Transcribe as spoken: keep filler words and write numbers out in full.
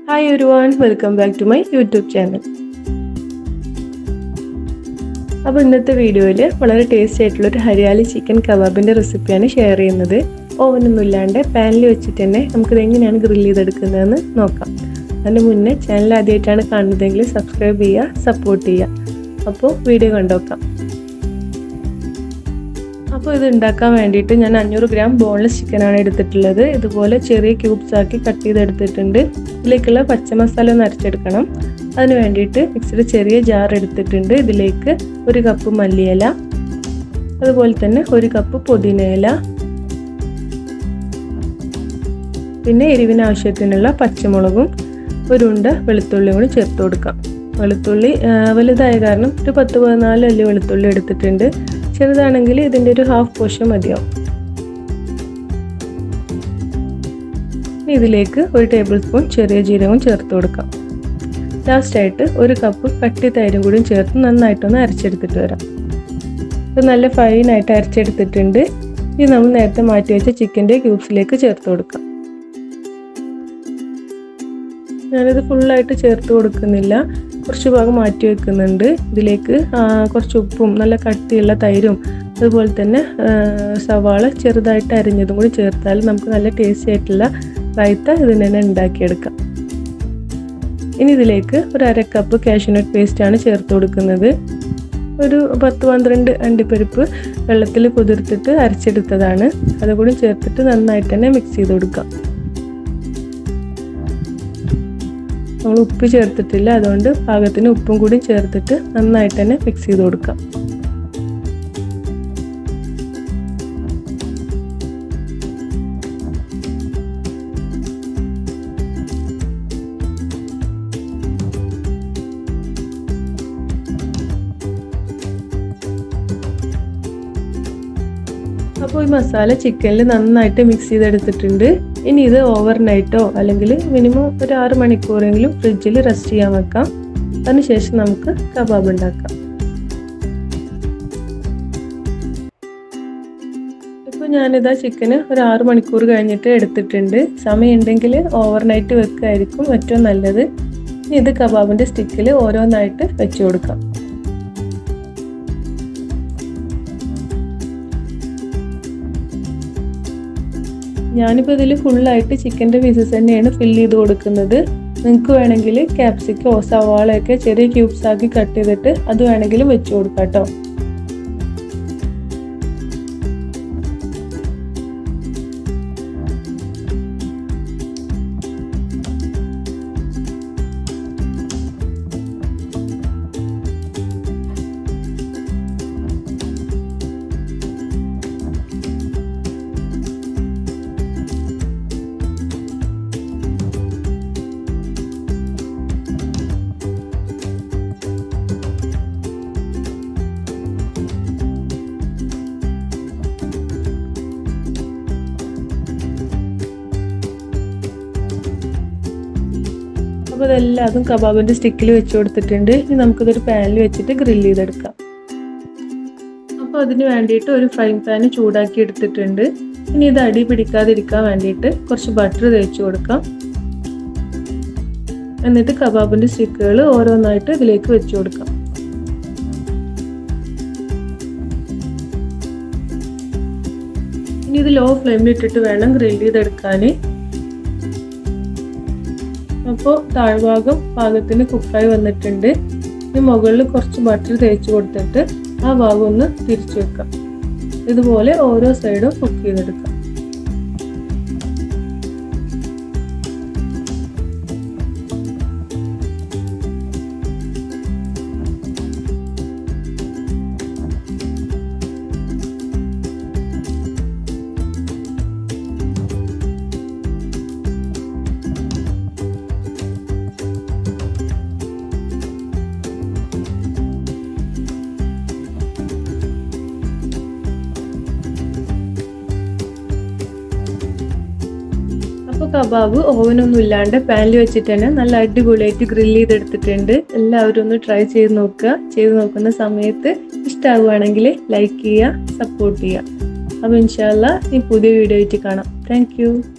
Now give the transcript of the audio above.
Hi everyone, welcome back to my YouTube channel. അപ്പോൾ ഇന്നത്തെ വീഡിയോയിൽ വളരെ ടേസ്റ്റി ആയിട്ടുള്ള ഒരു ഹരിയാലി ചിക്കൻ കബാബിന്റെ റെസിപ്പിയാണ് ഷെയർ ചെയ്യുന്നത്. ഓവനൊന്നും ഇല്ലാണ്ട് പാനിൽ വെച്ചിട്ട് തന്നെ നമുക്ക് എങ്ങനെയാണ് ഗ്രിൽ ചെയ്തെടുക്കുന്നതെന്ന് നോക്കാം. അതിന് മുന്നേ ചാനൽ ആദ്യമായിട്ടാണ് കാണുന്നതെങ്കിൽ സബ്സ്ക്രൈബ് ചെയ്യുക, സപ്പോർട്ട് ചെയ്യുക. അപ്പോൾ വീഡിയോ കണ്ടോക്കാം. അപ്പോൾ ഇത് ഉണ്ടാക്കാൻ വേണ്ടിയിട്ട് ഞാൻ അഞ്ഞൂറ് ഗ്രാം ബോൺലെസ് ചിക്കനാണ് എടുത്തിട്ടുള്ളത്. ഇതുപോലെ ചെറിയ ക്യൂബ്സ് ആക്കി കട്ട് ചെയ്തെടുത്തിട്ടുണ്ട്. ഇതിലേക്കുള്ള പച്ചമസാല ഒന്ന് അരച്ചെടുക്കണം. അതിന് വേണ്ടിയിട്ട് മിക്സിയുടെ ചെറിയ ജാർ എടുത്തിട്ടുണ്ട്. ഇതിലേക്ക് ഒരു കപ്പ് മല്ലിയില, അതുപോലെ തന്നെ ഒരു കപ്പ് പുതിനയില, പിന്നെ എരിവിന് ആവശ്യത്തിനുള്ള പച്ചമുളകും ഒരു ഉണ്ട വെളുത്തുള്ളിയും കൂടി ചേർത്ത് കൊടുക്കാം. വെളുത്തുള്ളി വലുതായ കാരണം ഒരു പത്ത് പതിനാല് അല്ലി വെളുത്തുള്ളി എടുത്തിട്ടുണ്ട്. ചെറുതാണെങ്കിൽ ഇതിൻ്റെ ഒരു ഹാഫ് പോർഷൻ മതിയാവും. ഇതിലേക്ക് ഒരു ടേബിൾ സ്പൂൺ ചെറിയ ജീരകവും ചേർത്ത് കൊടുക്കാം. ലാസ്റ്റായിട്ട് ഒരു കപ്പ് കട്ടി തൈരും കൂടി ചേർത്ത് നന്നായിട്ടൊന്ന് അരച്ചെടുത്തിട്ട് വരാം. ഇത് നല്ല ഫൈനായിട്ട് അരച്ചെടുത്തിട്ടുണ്ട്. ഇത് നമ്മൾ നേരത്തെ മാറ്റി വെച്ച ചിക്കൻ്റെ ക്യൂബ്സിലേക്ക് ചേർത്ത് കൊടുക്കാം. ഞാനിത് ഫുള്ളായിട്ട് ചേർത്ത് കൊടുക്കുന്നില്ല, കുറച്ച് ഭാഗം മാറ്റി വെക്കുന്നുണ്ട്. ഇതിലേക്ക് കുറച്ച് ഉപ്പും നല്ല കട്ടിയുള്ള തൈരും അതുപോലെ തന്നെ സവാള ചെറുതായിട്ട് അരിഞ്ഞതും കൂടി ചേർത്താൽ നമുക്ക് നല്ല ടേസ്റ്റി ആയിട്ടുള്ള റൈത്ത ഇതിന് തന്നെ ഉണ്ടാക്കിയെടുക്കാം. ഇനി ഇതിലേക്ക് ഒരു അര കപ്പ് കാഷ്യൂനട്ട് പേസ്റ്റാണ് ചേർത്ത് കൊടുക്കുന്നത്. ഒരു പത്ത് പന്ത്രണ്ട് അണ്ടിപ്പരിപ്പ് വെള്ളത്തിൽ കുതിർത്തിട്ട് അരച്ചെടുത്തതാണ്. അതുകൂടി ചേർത്തിട്ട് നന്നായിട്ട് തന്നെ മിക്സ് ചെയ്ത് കൊടുക്കാം. നമ്മൾ ഉപ്പ് ചേർത്തിട്ടില്ല, അതുകൊണ്ട് പാകത്തിന് ഉപ്പും കൂടി ചേർത്തിട്ട് നന്നായിട്ട് തന്നെ മിക്സ് ചെയ്ത് കൊടുക്കാം. അപ്പോൾ ഈ മസാല ചിക്കനിൽ നന്നായിട്ട് മിക്സ് ചെയ്തെടുത്തിട്ടുണ്ട്. ഇനി ഇത് ഓവർനൈറ്റോ അല്ലെങ്കിൽ മിനിമം ഒരു ആറ് മണിക്കൂറെങ്കിലും ഫ്രിഡ്ജിൽ റെസ്റ്റ് ചെയ്യാൻ വെക്കാം. അതിനുശേഷം നമുക്ക് കബാബ് ഉണ്ടാക്കാം. ഇപ്പോൾ ഞാനിതാ ചിക്കന് ഒരു ആറ് മണിക്കൂർ കഴിഞ്ഞിട്ട് എടുത്തിട്ടുണ്ട്. സമയമുണ്ടെങ്കിൽ ഓവർനൈറ്റ് വെക്കായിരിക്കും ഏറ്റവും നല്ലത്. ഇനി ഇത് കബാബിൻ്റെ സ്റ്റിക്കിൽ ഓരോന്നായിട്ട് വെച്ച് കൊടുക്കാം. ഞാനിപ്പോൾ ഇതിൽ ഫുള്ളായിട്ട് ചിക്കൻ്റെ പീസസ് തന്നെയാണ് ഫില്ല് ചെയ്ത് കൊടുക്കുന്നത്. നിങ്ങൾക്ക് വേണമെങ്കിൽ ക്യാപ്സിക്കോ സവാളയൊക്കെ ചെറിയ ക്യൂബ്സ് ആക്കി കട്ട് ചെയ്തിട്ട് അത് വേണമെങ്കിലും വെച്ച് കൊടുക്കാം കേട്ടോ. അപ്പോൾ ഇതെല്ലാതും കബാബിൻ്റെ സ്റ്റിക്കിൽ വെച്ച് കൊടുത്തിട്ടുണ്ട്. ഇനി നമുക്കിതൊരു പാനിൽ വെച്ചിട്ട് ഗ്രില്ല് ചെയ്തെടുക്കാം. അപ്പോൾ അതിന് വേണ്ടിയിട്ട് ഒരു ഫ്രൈങ് പാന് ചൂടാക്കി എടുത്തിട്ടുണ്ട്. ഇനി ഇത് അടി പിടിക്കാതിരിക്കാൻ വേണ്ടിയിട്ട് കുറച്ച് ബട്ടർ തേച്ച് കൊടുക്കാം. എന്നിട്ട് കബാബിൻ്റെ സ്റ്റിക്കുകൾ ഓരോന്നായിട്ട് ഇതിലേക്ക് വെച്ച് കൊടുക്കാം. ഇനി ഇത് ലോ ഫ്ലെയിമിൽ ഇട്ടിട്ട് വേണം ഗ്രില്ല് ചെയ്തെടുക്കാൻ. അപ്പോൾ താഴ്ഭാഗം പാകത്തിന് കുക്കായി വന്നിട്ടുണ്ട്. ഇനി മുകളിൽ കുറച്ച് ബട്ടർ തേച്ച് കൊടുത്തിട്ട് ആ ഭാഗം ഒന്ന് തിരിച്ചു വെക്കാം. ഇതുപോലെ ഓരോ സൈഡും കുക്ക് ചെയ്തെടുക്കാം. അപ്പോൾ കബാബ് ഓവനൊന്നും ഇല്ലാണ്ട് പാനിൽ വെച്ചിട്ട് തന്നെ നല്ല അടിപൊളിയായിട്ട് ഗ്രില്ല് ചെയ്തെടുത്തിട്ടുണ്ട്. എല്ലാവരും ഒന്ന് ട്രൈ ചെയ്ത് നോക്കുക. ചെയ്ത് നോക്കുന്ന സമയത്ത് ഇഷ്ടമാവുകയാണെങ്കിൽ ലൈക്ക് ചെയ്യുക, സപ്പോർട്ട് ചെയ്യുക. അപ്പോൾ ഇൻഷാ അല്ലാഹ് ഈ പുതിയ വീഡിയോ ആയിട്ട് കാണാം. Thank U.